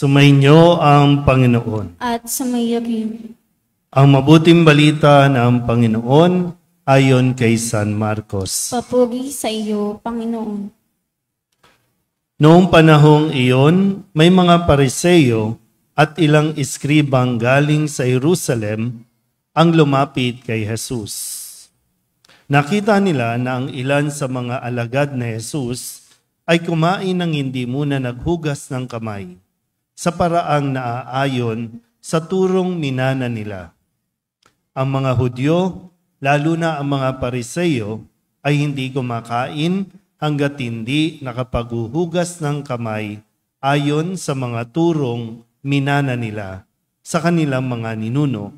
Sumainyo ang Panginoon. At sumaiyo rin. Ang mabuting balita ng Panginoon ayon kay San Marcos. Papuri sa iyo, Panginoon. Noong panahong iyon, may mga Pariseo at ilang iskribang galing sa Jerusalem ang lumapit kay Jesus. Nakita nila na ang ilan sa mga alagad na Jesus ay kumain ng hindi muna naghugas ng kamay, sa paraang naaayon sa turong minana nila. Ang mga Hudyo, lalo na ang mga Pariseo, ay hindi kumakain hangga't hindi nakapaghuhugas ng kamay ayon sa mga turong minana nila sa kanilang mga ninuno.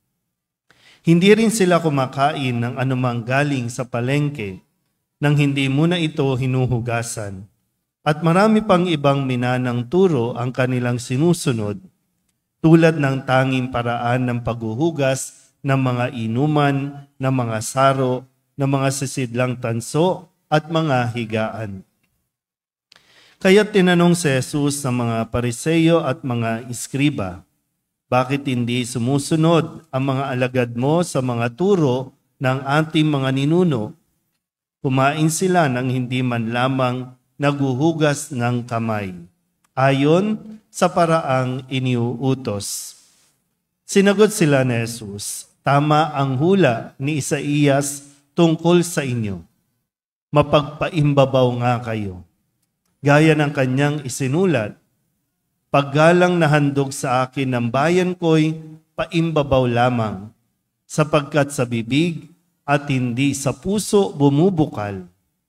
Hindi rin sila kumakain ng anumang galing sa palengke nang hindi muna ito hinuhugasan. At marami pang ibang minanang turo ang kanilang sinusunod, tulad ng tanging paraan ng paghuhugas ng mga inuman, ng mga saro, ng mga sisidlang tanso at mga higaan. Kaya tinanong si Jesus sa mga Pariseo at mga iskriba, bakit hindi sumusunod ang mga alagad mo sa mga turo ng ating mga ninuno? Kumain sila ng hindi man lamang naghuhugas ng kamay, ayon sa paraang iniuutos. Sinagot sila ni Jesus, tama ang hula ni Isaías tungkol sa inyo. Mapagpaimbabaw nga kayo. Gaya ng kanyang isinulat, paggalang na handog sa akin ng bayan ko'y paimbabaw lamang, sapagkat sa bibig at hindi sa puso bumubukal.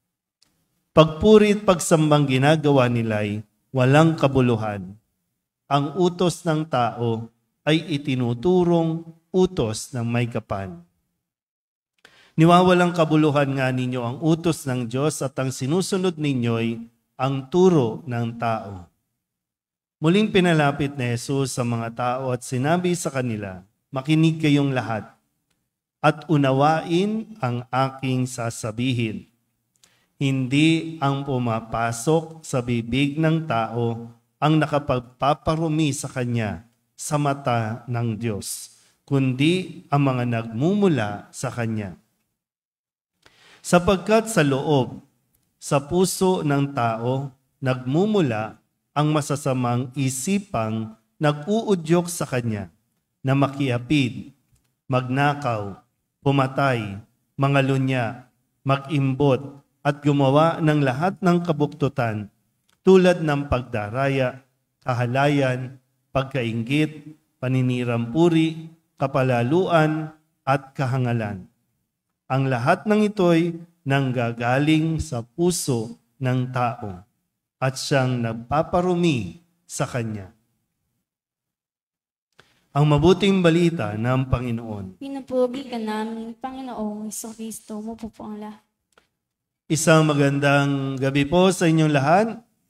Pagpurit pagsambang ginagawa nila'y walang kabuluhan. Ang utos ng tao ay itinuturong utos ng may kapal. Niwawalang kabuluhan nga ninyo ang utos ng Diyos at ang sinusunod ninyo'y ang turo ng tao. Muling pinalapit ni Jesus sa mga tao at sinabi sa kanila, makinig kayong lahat at unawain ang aking sasabihin. Hindi ang pumapasok sa bibig ng tao ang nakapagpaparumi sa kanya sa mata ng Diyos, kundi ang mga nagmumula sa kanya. Sapagkat sa loob, sa puso ng tao, nagmumula ang masasamang isipang nag-uudyok sa kanya na makiapid, magnakaw, pumatay, mangalunya, mag-imbot, at gumawa ng lahat ng kabuktutan tulad ng pagdaraya, kahalayan, pagkainggit, paninirampuri, kapalaluan, at kahangalan. Ang lahat ng ito'y nanggagaling sa puso ng tao at siyang nagpaparumi sa kanya. Ang mabuting balita ng Panginoon. Pinupuri ka namin, Panginoong Jesucristo, mo po ang lahat. Isang magandang gabi po sa inyong lahat.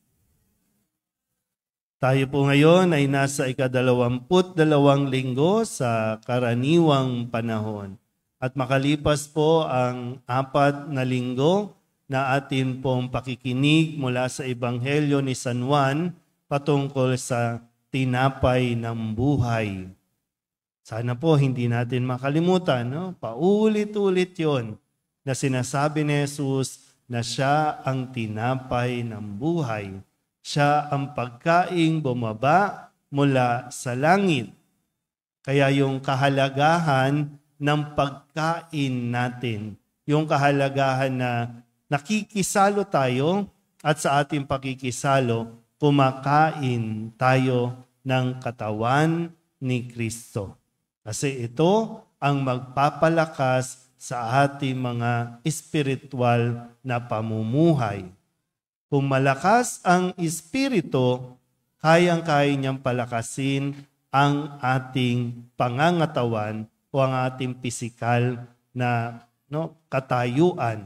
Tayo po ngayon ay nasa ika-22 linggo sa karaniwang panahon. At makalipas po ang 4 na linggo na atin pong pakikinig mula sa Ebanghelyo ni San Juan patungkol sa tinapay ng buhay. Sana po hindi natin makalimutan, no? Paulit-ulit yon na sinasabi ni Jesus na siya ang tinapay ng buhay. Siya ang pagkaing bumaba mula sa langit. Kaya yung kahalagahan ng pagkain natin, yung kahalagahan na nakikisalo tayo at sa ating pakikisalo, kumakain tayo ng katawan ni Kristo. Kasi ito ang magpapalakas sa ating mga espiritual na pamumuhay. Kung malakas ang espiritu, kayang-kaya niyang palakasin ang ating pangangatawan o ang ating pisikal na katayuan.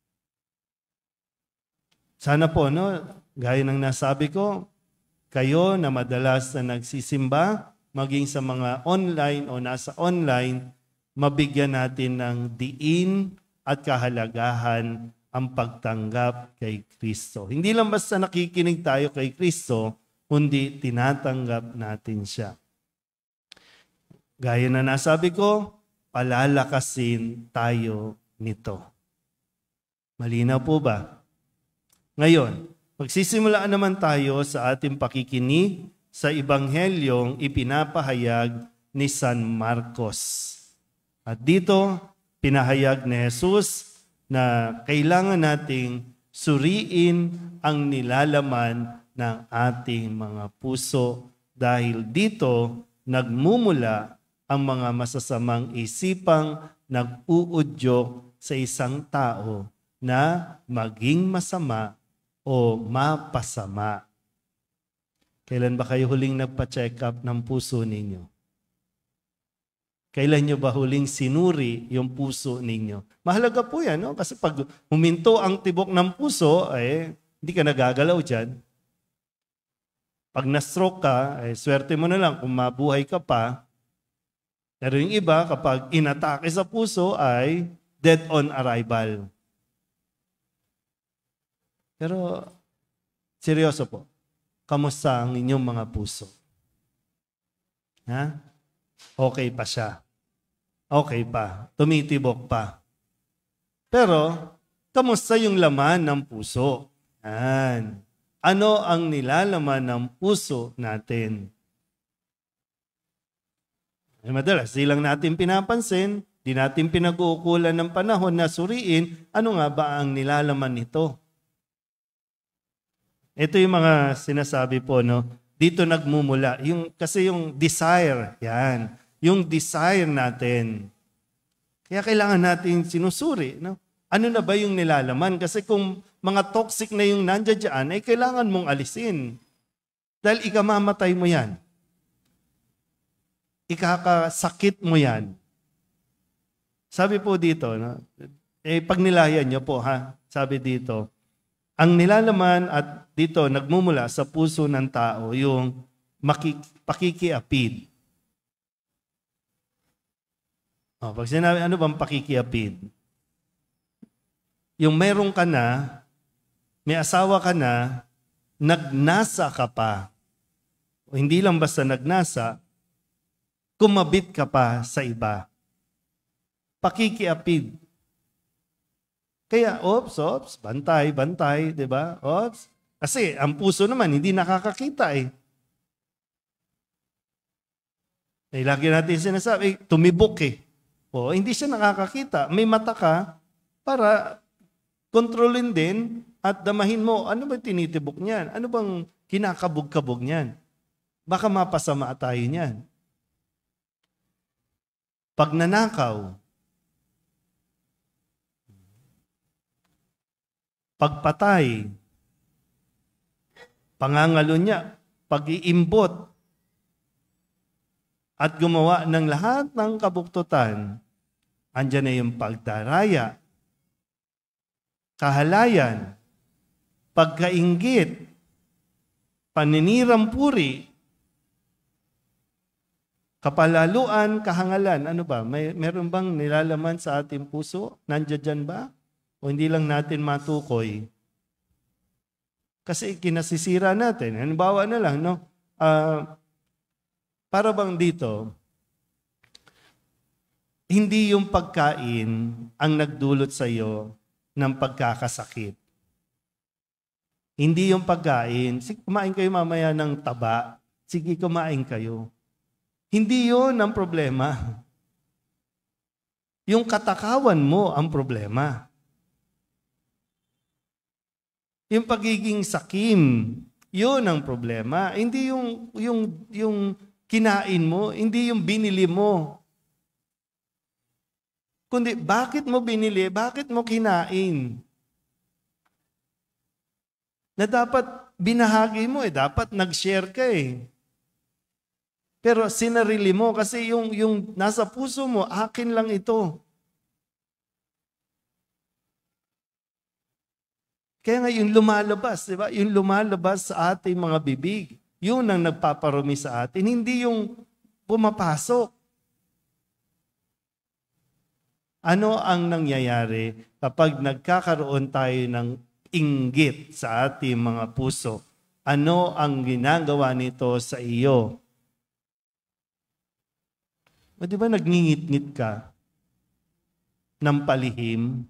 Sana po, gaya ng nasabi ko, kayo na madalas na nagsisimba, maging sa mga online o nasa online, mabigyan natin ng diin at kahalagahan ang pagtanggap kay Kristo. Hindi lang basta nakikinig tayo kay Kristo, kundi tinatanggap natin siya. Gaya na nasabi ko, palalakasin tayo nito. Malinaw po ba? Ngayon, magsisimulaan naman tayo sa ating pakikinig sa Ebanghelyong ipinapahayag ni San Marcos. At dito, pinahayag ni Jesus na kailangan nating suriin ang nilalaman ng ating mga puso dahil dito nagmumula ang mga masasamang isipang nag-uudyok sa isang tao na maging masama o mapasama. Kailan ba kayo huling nagpa-check up ng puso ninyo? Kailan nyo ba huling sinuri yung puso ninyo? Mahalaga po yan, no? Kasi pag huminto ang tibok ng puso, hindi ka nagagalaw dyan. Pag na-stroke ka, swerte mo na lang kung mabuhay ka pa. Pero yung iba, kapag inatake sa puso, ay dead on arrival. Pero, seryoso po, kamusta ang inyong mga puso? Ha? Okay pa siya. Okay pa. Tumitibok pa. Pero, kamusta yung laman ng puso? Yan. Ano ang nilalaman ng puso natin? Madalas, di lang natin pinapansin, di natin pinag-uukulan ng panahon na suriin, ano nga ba ang nilalaman nito? Ito yung mga sinasabi po, no? Dito nagmumula. Kasi yung desire, yan. Yung desire natin. Kaya kailangan natin sinusuri, no? Ano na ba yung nilalaman? Kasi kung mga toxic na yung nandiyan dyan, ay kailangan mong alisin. Dahil ikamamatay mo yan. Ikakasakit mo yan. Sabi po dito, no? Pag nilayan nyo po, ha? Sabi dito, ang nilalaman at dito nagmumula sa puso ng tao yung pakikiapid. Pag sinabi, ano bang pakikiapid? Yung meron ka na, may asawa ka na, nagnasa ka pa. O hindi lang basta nagnasa, kumabit ka pa sa iba. Pakikiapid. Kaya, ops, bantay, di ba? Ops. Kasi ang puso naman, hindi nakakakita eh. Lagi natin sinasabi, tumibok eh. O, hindi siya nakakakita. May mata ka para kontrolin din at damahin mo, ano ba tinitibok niyan? Ano bang kinakabog-kabog niyan? Baka mapasama tayo niyan. Pag nanakaw, pagpatay, pangangalunya, pag-iimbot, at gumawa ng lahat ng kabuktutan, andyan na yung pagdaraya, kahalayan, pagkainggit, paninirampuri, kapalaluan, kahangalan. Ano ba? Meron bang nilalaman sa ating puso? Nandiyan dyan ba? O hindi lang natin matukoy? Kasi kinasisira natin. Halimbawa na lang, no? Para bang dito, hindi yung pagkain ang nagdulot sa iyo ng pagkakasakit. Hindi yung pagkain. Sige, kumain kayo mamaya ng taba. Sige, kumain kayo. Hindi yun ang problema. Yung katakawan mo ang problema. Yung pagiging sakim, yun ang problema. Hindi yung kinain mo, hindi yung binili mo. Kundi, bakit mo binili? Bakit mo kinain? Na dapat binahagi mo dapat nag-share ka eh. Pero sinarili mo kasi yung nasa puso mo, akin lang ito. Kaya nga yung lumalabas, di ba? Yung lumalabas sa ating mga bibig, yun ang nagpaparumi sa atin, hindi yung pumapasok. Ano ang nangyayari kapag nagkakaroon tayo ng inggit sa ating mga puso? Ano ang ginagawa nito sa iyo? O di ba nagngingit-ngit ka ng palihim?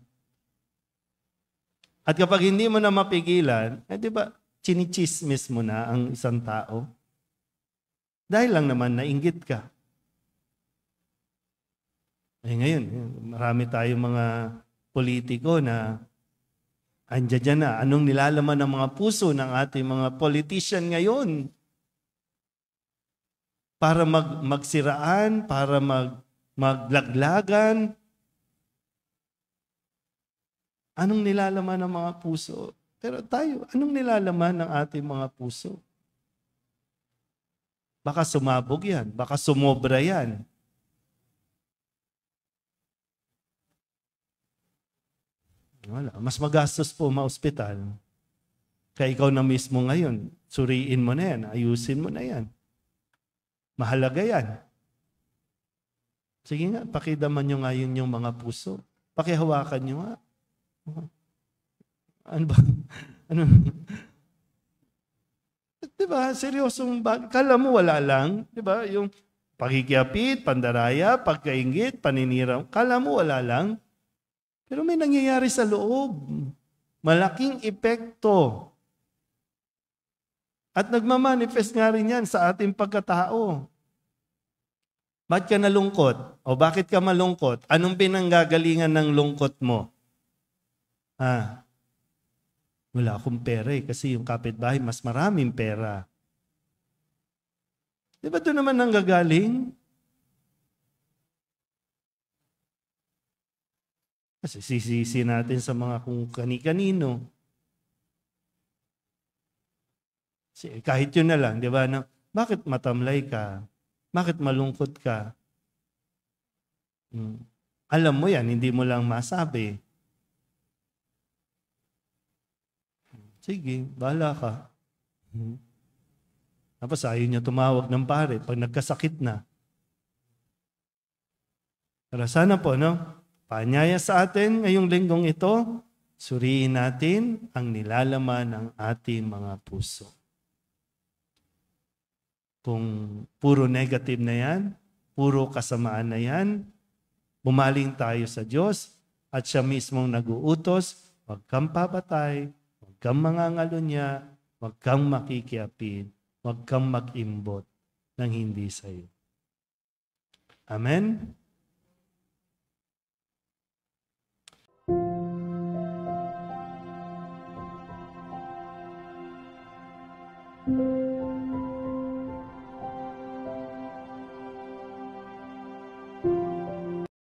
At kapag hindi mo na mapigilan, di ba, chinichismis mo na ang isang tao? Dahil lang naman nainggit ka. Ngayon, marami tayong mga politiko na andyan dyan na. Anong nilalaman ng mga puso ng ating mga politician ngayon? Para magsiraan, para maglaglagan. Anong nilalaman ng mga puso? Pero tayo, anong nilalaman ng ating mga puso? Baka sumabog yan. Baka sumobra yan. Wala. Mas magastos po ma-ospital. Kaya ikaw na mismo ngayon, suriin mo na yan, ayusin mo na yan. Mahalaga yan. Sige nga, pakidaman nyo ngayon yung mga puso. Pakihawakan nyo nga. Ano ba? Ano? Diba? Seryosong bagay. Kala mo wala lang. Diba? Yung pakikiapit, pandaraya, pagkaingit, paniniraw. Kala mo wala lang. Pero may nangyayari sa loob. Malaking epekto. At nagmamanifest nga rin yan sa ating pagkatao. Ba't ka nalungkot? O bakit ka malungkot? Anong pinanggagalingan ng lungkot mo? Wala akong pera kasi yung kapitbahay mas maraming pera. Di ba doon naman nanggagaling? Kasi sisisi natin sa mga kung kani-kanino. Kahit yun na lang, di ba? Bakit matamlay ka? Bakit malungkot ka? Alam mo yan, hindi mo lang masabi. Sige, bahala ka. Tapos ayaw niya tumawag ng pare pag nagkasakit na. Pero sana po, paanyaya sa atin ngayong linggong ito, suriin natin ang nilalaman ng ating mga puso. Kung puro negative na yan, puro kasamaan na yan, bumaling tayo sa Diyos at siya mismong nag-uutos, huwag kang papatay, huwag kang mangangalunya, huwag kang makikiapid, huwag kang mag-imbot ng hindi sa iyo. Amen? Thank you.